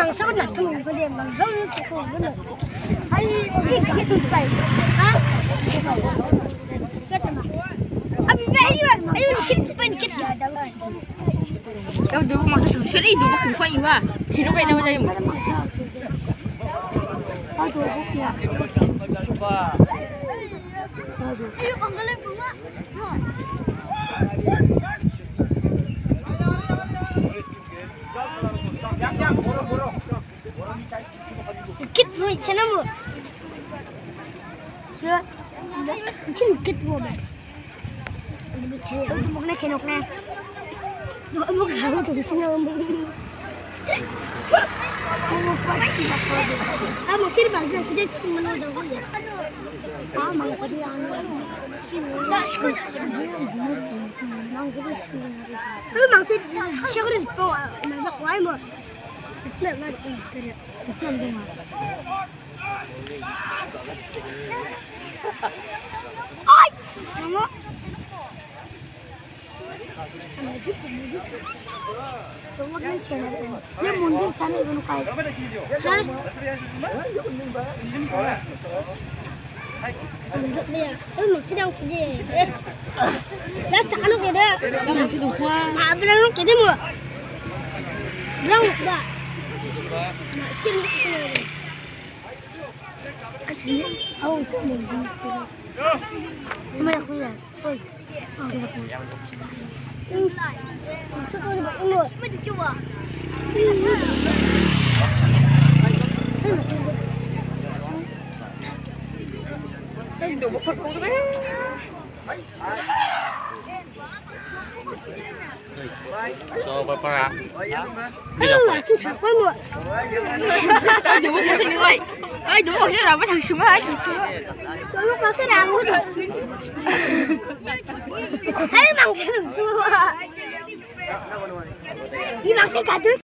mang sao đặt cho mình cái điểm bằng đâu nó không có được hay cái tụi bay hả cái mà abi vậy mà ai cái bên cái gì đâu đâu đủ mà sự suy nghĩ đủ mà cũng phải quá thì nó bây giờ bây giờ tao đủ bút nha ayo panggilin bunga kit rồi chana mo chưa chín kit mo mà một này kia một này một hàng từ cái nào mà một cái bạn sẽ cái gì mà nó đâu có gì mà cái gì ăn đó sữa mang cái gì mang cái sữa cái đồ mà bắt quái mà mẹ mà cái này làm gì mà ôi nó dia mundur sana itu kayak mundur dia masih dah kerja dah cakap lu kena dah masih tu kuah berang lu kena mu berang dah masih ni oh cuma mana aku ya oi oh dia aku masuk ke dalam mulut. Cuba cuba. Itu bukan kau tu. So berapa? Macam siapa mu? Aduh, masih ni oi. Aduh, masih ramai thằng súng á, thằng súng. Lúc nó sẽ làm luôn. Thấy bằng thằng súng. Đi bằng xe cả